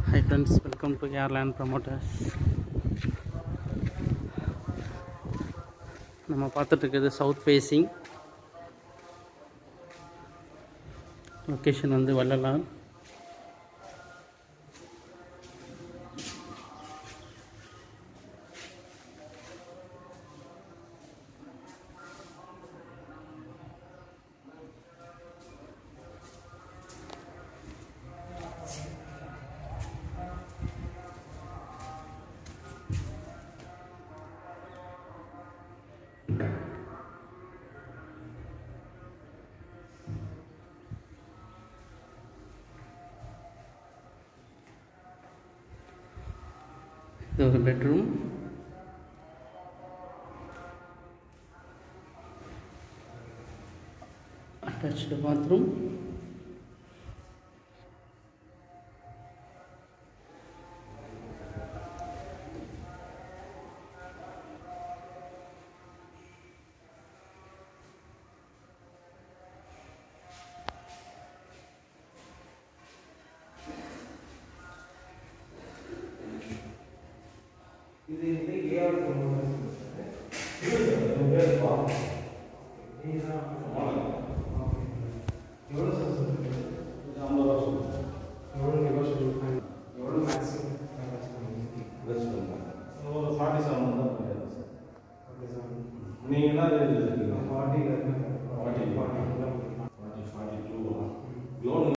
Hi friends, welcome to Airland Promoters. நம்ம பார்த்துட்டு இருக்கிறது சவுத் ஃபேஸிங். லொக்கேஷன் வந்து வள்ளலார். இது ஒரு பெட்ரூம். Attached bathroom. இது வந்து ஏஆர் எவ்வளோ மேக்ஸிமம் ஒரு 47 தான் பண்ணிடுறேன் சார். நீங்கள் என்ன ரேஞ்சில் இருக்கீங்க? 40 40.